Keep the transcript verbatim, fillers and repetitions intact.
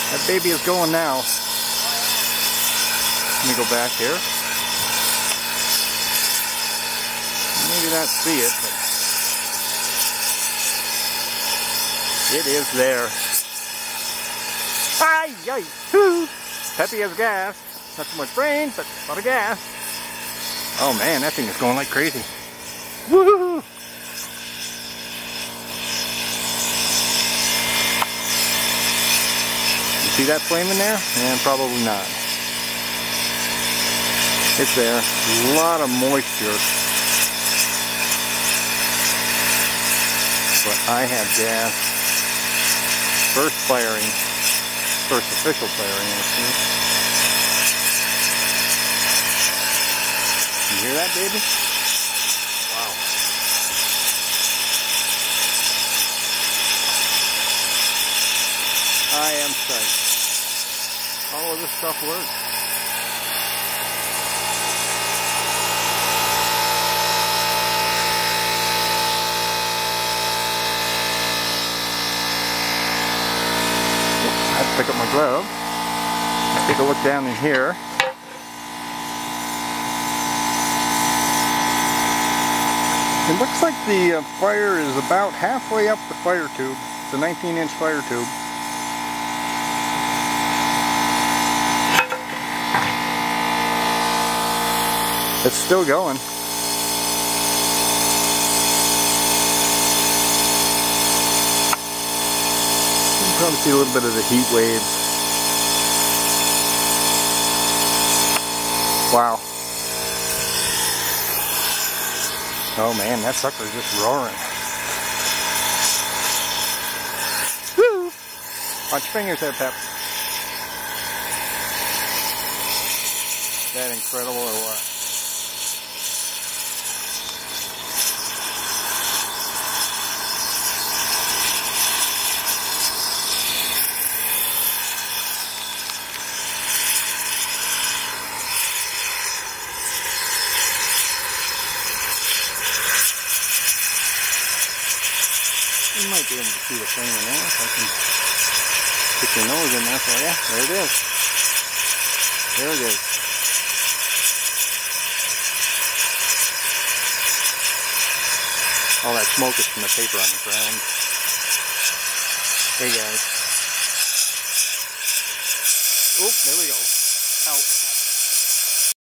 That baby is going now. Let me go back here. Maybe not see it, but it is there. Ay, ay, hoo! Peppy has gas. Not so much brains, but a lot of gas. Oh man, that thing is going like crazy. Woohoo! You see that flame in there? Yeah, probably not. It's there. A lot of moisture. But I have gas. First firing. First official firing, actually. You hear that, baby? Wow. I am psyched. All of this stuff works. I have to pick up my glove. Let's take a look down in here. It looks like the uh, fire is about halfway up the fire tube. It's a nineteen inch fire tube. It's still going. You can probably see a little bit of the heat waves. Wow. Oh man, that sucker's just roaring. Woo! Watch your fingers there, Pep. Is that incredible or what? You might be able to see the flame in there if I can stick your nose in there for you. There it is. There it is. All that smoke is from the paper on the ground. Hey guys. Oh, there we go.